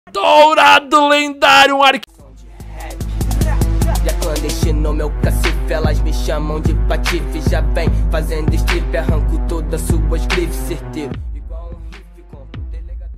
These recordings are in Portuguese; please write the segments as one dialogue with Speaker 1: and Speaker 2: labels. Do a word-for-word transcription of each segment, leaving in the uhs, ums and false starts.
Speaker 1: Dourado lendário, um arqueiro.
Speaker 2: Já clandestino, meu cacife, elas me chamam de patife. Já vem fazendo strip, arranco todas suas grifes, certeiro. Igual um riff, compro o delegado.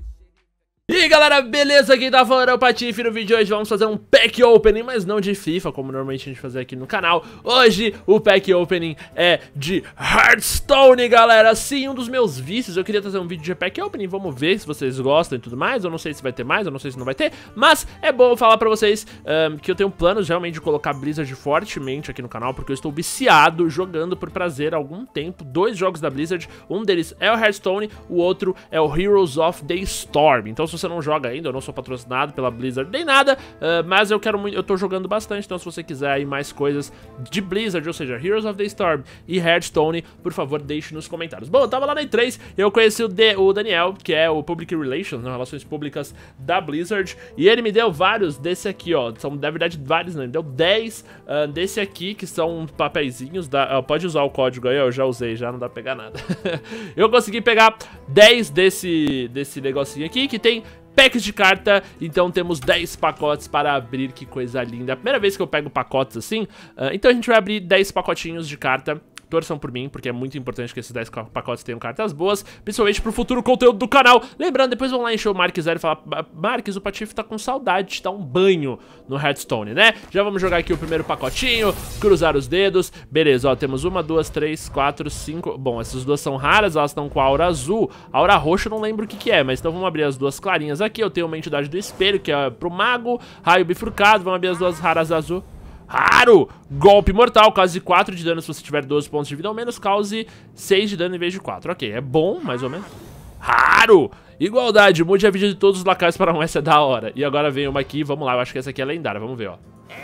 Speaker 1: E aí galera, beleza? Quem tá falando é o Patife. No vídeo de hoje vamos fazer um pack opening, mas não de FIFA, como normalmente a gente faz aqui no canal. Hoje o pack opening é de Hearthstone, galera. Sim, um dos meus vícios. Eu queria trazer um vídeo de pack opening, vamos ver se vocês gostam e tudo mais. Eu não sei se vai ter mais, eu não sei se não vai ter, mas é bom falar pra vocês um, que eu tenho planos realmente de colocar Blizzard fortemente aqui no canal, porque eu estou viciado jogando por prazer há algum tempo. Dois jogos da Blizzard, um deles é o Hearthstone, o outro é o Heroes of the Storm. Então se você não joga ainda, eu não sou patrocinado pela Blizzard nem nada, uh, mas eu quero muito, eu tô jogando bastante, então se você quiser aí mais coisas de Blizzard, ou seja, Heroes of the Storm e Hearthstone, por favor, deixe nos comentários. Bom, eu tava lá na E três, eu conheci o, D, o Daniel, que é o Public Relations, né, Relações Públicas da Blizzard, e ele me deu vários desse aqui, ó, são, na verdade, vários, né, ele deu dez uh, desse aqui, que são papeizinhos, da, uh, pode usar o código aí, eu já usei, já não dá pra pegar nada. Eu consegui pegar dez desse, desse negocinho aqui, que tem packs de carta, então temos dez pacotes para abrir, que coisa linda. É a primeira vez que eu pego pacotes assim, uh, então a gente vai abrir dez pacotinhos de carta. Torçam por mim, porque é muito importante que esses dez pacotes tenham cartas boas, principalmente pro futuro conteúdo do canal. Lembrando, depois vão lá encher o Marques zero e falar: Marques, o Patife tá com saudade de dar um banho no Hearthstone, né? Já vamos jogar aqui o primeiro pacotinho, cruzar os dedos. Beleza, ó, temos uma, duas, três, quatro, cinco... Bom, essas duas são raras, elas estão com a aura azul. A aura roxa eu não lembro o que que é, mas então vamos abrir as duas clarinhas aqui. Eu tenho uma entidade do espelho, que é pro mago, raio bifurcado. Vamos abrir as duas raras azul. Raro! Golpe mortal, cause quatro de dano se você tiver doze pontos de vida ou menos, cause seis de dano em vez de quatro. Ok, é bom, mais ou menos. Raro! Igualdade, mude a vida de todos os lacaios para um, essa é da hora. E agora vem uma aqui, vamos lá, eu acho que essa aqui é lendária, vamos ver, ó.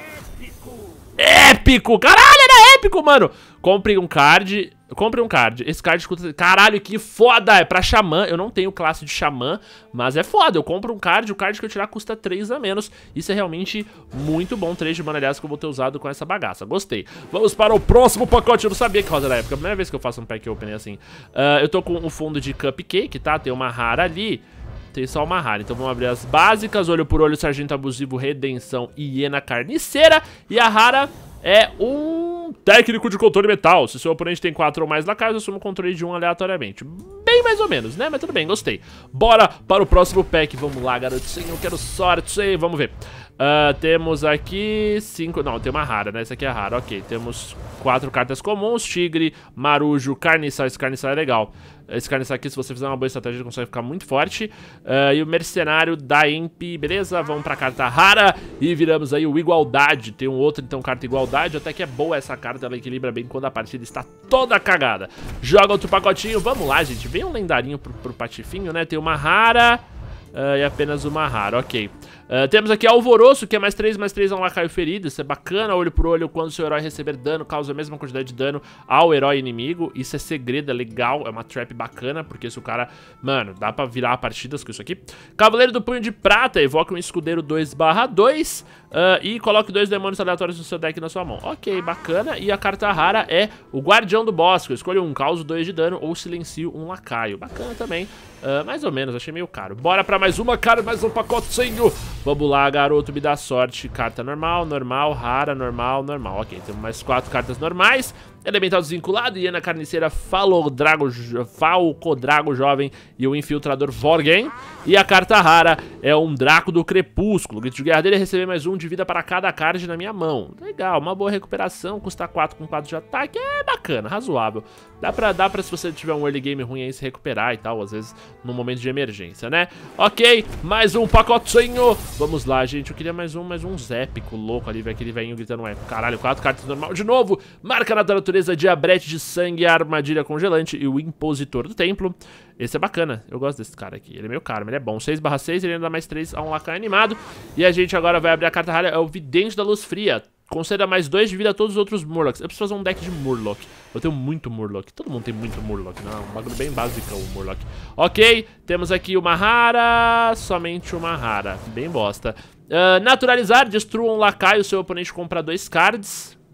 Speaker 1: Épico! Épico! Caralho, era épico, mano! Compre um card... Compre um card, esse card escuta... Caralho, que foda, é pra xamã. Eu não tenho classe de xamã, mas é foda. Eu compro um card, o card que eu tirar custa três a menos. Isso é realmente muito bom. três de mana, aliás, que eu vou ter usado com essa bagaça. Gostei. Vamos para o próximo pacote. Eu não sabia que rosa era época. É a primeira vez que eu faço um pack opening assim. uh, Eu tô com o fundo de Cupcake, tá? Tem uma rara ali. Tem só uma rara, então vamos abrir as básicas. Olho por olho, Sargento Abusivo, Redenção e Hiena Carniceira. E a rara é um técnico de controle metal. Se seu oponente tem quatro ou mais lacaios, assume o controle de um aleatoriamente. Bem mais ou menos, né? Mas tudo bem, gostei. Bora para o próximo pack. Vamos lá, garotinho, eu quero sorte. Vamos ver. Uh, temos aqui cinco... Não, tem uma rara, né? Essa aqui é rara, ok. Temos quatro cartas comuns. Tigre, Marujo, Carniçal. Esse Carniçal é legal. Esse Carniçal aqui, se você fizer uma boa estratégia, ele consegue ficar muito forte. uh, E o Mercenário da Imp. Beleza, vamos pra carta rara. E viramos aí o Igualdade. Tem um outro, então, carta Igualdade. Até que é boa essa carta, ela equilibra bem quando a partida está toda cagada. Joga outro pacotinho, vamos lá, gente. Vem um lendarinho pro, pro Patifinho, né? Tem uma rara uh, e apenas uma rara, ok. Uh, temos aqui Alvoroço, que é mais três, mais três a um lacaio ferido. Isso é bacana, olho por olho. Quando seu herói receber dano, causa a mesma quantidade de dano ao herói inimigo. Isso é segredo, é legal, é uma trap bacana, porque se o cara... Mano, dá pra virar partidas com isso aqui. Cavaleiro do Punho de Prata, evoca um escudeiro dois barra dois uh, e coloque dois demônios aleatórios no seu deck na sua mão. Ok, bacana. E a carta rara é o Guardião do Bosque. Eu escolho um, causo dois de dano ou silencio um lacaio. Bacana também. Uh, mais ou menos, achei meio caro. Bora pra mais uma, cara, mais um pacotinho. Vamos lá, garoto, me dá sorte. Carta normal, normal, rara, normal, normal. Ok, temos mais quatro cartas normais. Elemental Desvinculado, Hiena Carniceira, Falodrago, Falcodrago Jovem e o Infiltrador Vorgen. E a carta rara é um Draco do Crepúsculo. O grito de guerra dele é receber mais um de vida para cada card na minha mão. Legal, uma boa recuperação, custa quatro com quatro de ataque, é bacana, razoável. Dá pra, dá pra se você tiver um early game ruim aí, se recuperar e tal, às vezes num momento de emergência, né? Ok, mais um pacotinho. Vamos lá, gente, eu queria mais um, mais um épico louco ali, velho, aquele velhinho gritando épico. Caralho, quatro cartas normal de novo. Marca na natureza, Diabrete de Sangue, Armadilha Congelante e o Impositor do Templo. Esse é bacana, eu gosto desse cara aqui. Ele é meio caro, mas ele é bom. seis barra seis, ele ainda dá mais três a um lacaio animado. E a gente agora vai abrir a carta rara, é o Vidente da Luz Fria. Conceda mais dois de vida a todos os outros Murlocs. Eu preciso fazer um deck de Murloc. Eu tenho muito Murloc. Todo mundo tem muito Murloc, não? É um bagulho bem básico o Murloc. Ok, temos aqui uma rara. Somente uma rara. Bem bosta. uh, Naturalizar, destrua um lacaio. Seu oponente compra dois cards.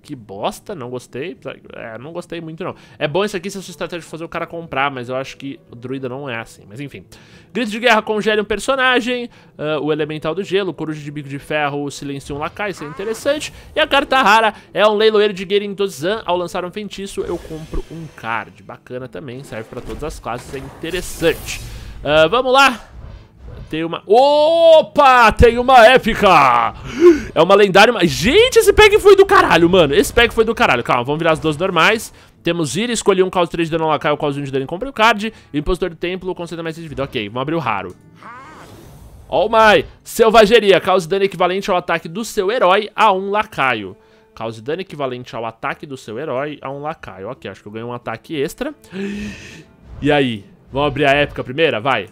Speaker 1: Que bosta, não gostei. É, não gostei muito, não. É bom isso aqui se a sua estratégia for fazer o cara comprar, mas eu acho que o druida não é assim. Mas enfim. Grito de guerra congela um personagem. Uh, o elemental do gelo, coruja de bico de ferro, silencia um lacaio, isso é interessante. E a carta rara é um leiloeiro de Gering Dozan. Ao lançar um feitiço, eu compro um card. Bacana também, serve pra todas as classes, é interessante. Uh, vamos lá. Tem uma... Opa! Tem uma épica! É uma lendária... Gente, esse pack foi do caralho, mano. Esse pack foi do caralho. Calma, vamos virar as duas normais. Temos Ira, escolhi um causa três de dano ao lacaio, causa um de dano e compre o card. Impostor do templo, conceda mais de vida. Ok, vamos abrir o raro. Oh my! Selvageria, causa dano equivalente ao ataque do seu herói a um lacaio. Cause dano equivalente ao ataque do seu herói a um lacaio. Ok, acho que eu ganhei um ataque extra. E aí? Vamos abrir a épica primeira? Vai!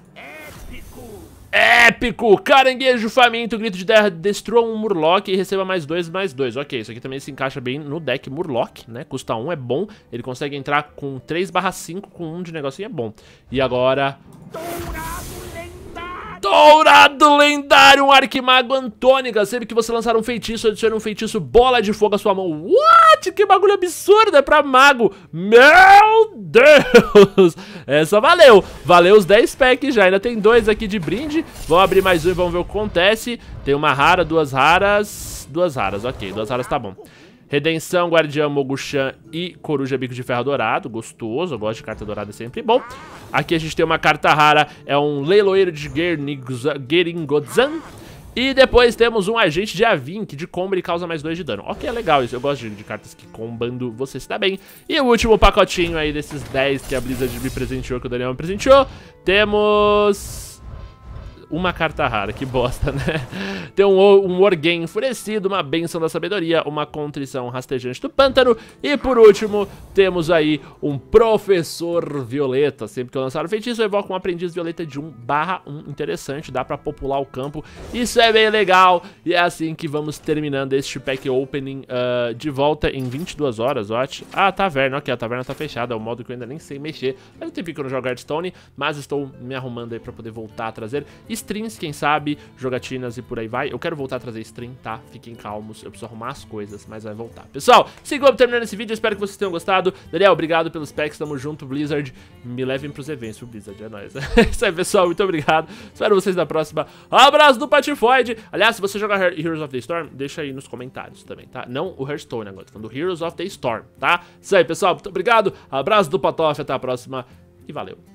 Speaker 1: Épico! Caranguejo faminto, grito de terra, destrua um Murloc e receba mais dois, mais dois. Ok, isso aqui também se encaixa bem no deck Murloc, né? Custa um, é bom. Ele consegue entrar com três barra cinco com um de negocinho, é bom. E agora... Dourado lendário, um Arquimago Antônica. Sempre que você lançar um feitiço, adicione um feitiço bola de fogo à sua mão. What? Que bagulho absurdo, é pra mago. Meu Deus. Essa valeu. Valeu os dez packs já. Ainda tem dois aqui de brinde. Vamos abrir mais um e vamos ver o que acontece. Tem uma rara, duas raras. Duas raras, ok. Duas raras tá bom. Redenção, Guardião, Mogushan e Coruja Bico de Ferro Dourado. Gostoso, eu gosto de carta dourada, é sempre bom. Aqui a gente tem uma carta rara, é um Leiloeiro de Gering Dozan. E depois temos um Agente de Avin, que de combo ele causa mais dois de dano. Ok, é legal isso, eu gosto de, de cartas que combando você se dá bem. E o último pacotinho aí desses dez que a Blizzard me presenteou, que o Daniel me presenteou. Temos... uma carta rara, que bosta, né? Tem um, um Orgame enfurecido, uma Bênção da Sabedoria, uma Contrição Rastejante do Pântano. E por último, temos aí um Professor Violeta. Sempre que eu lançar o feitiço, eu evoco um Aprendiz Violeta de um barra um. Interessante, dá pra popular o campo. Isso é bem legal. E é assim que vamos terminando este pack opening uh, de volta em vinte e duas horas, ótimo. Ah, a taverna, ok, a taverna tá fechada, é um modo que eu ainda nem sei mexer. Faz um tempinho que eu não jogo Hearthstone, mas estou me arrumando aí pra poder voltar a trazer streams, quem sabe, jogatinas e por aí vai. Eu quero voltar a trazer stream, tá? Fiquem calmos, eu preciso arrumar as coisas, mas vai voltar. Pessoal, sigam terminando esse vídeo, espero que vocês tenham gostado. Daniel, obrigado pelos packs, tamo junto, Blizzard. Me levem pros eventos, o Blizzard, é nóis. É isso aí, pessoal, muito obrigado. Espero vocês na próxima. Abraço do Patifoid. Aliás, se você jogar Heroes of the Storm, deixa aí nos comentários também, tá? Não o Hearthstone agora, tô falando do Heroes of the Storm, tá? Isso aí, pessoal, muito obrigado. Abraço do Patof, até a próxima e valeu.